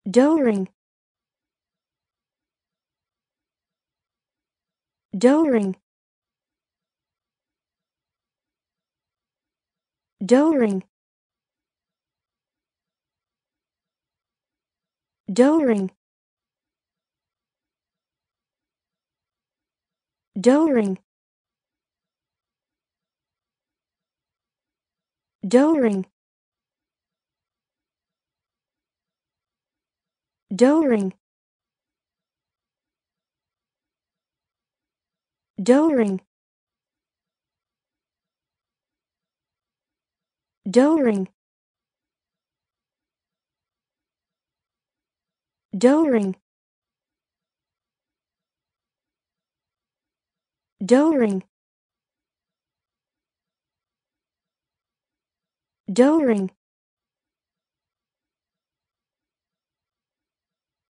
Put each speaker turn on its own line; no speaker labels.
Dohring, Dohring, Dohring, Dohring, Dohring, Dohring, Dohring, Dohring, Dohring, Dohring, Dohring, Dohring,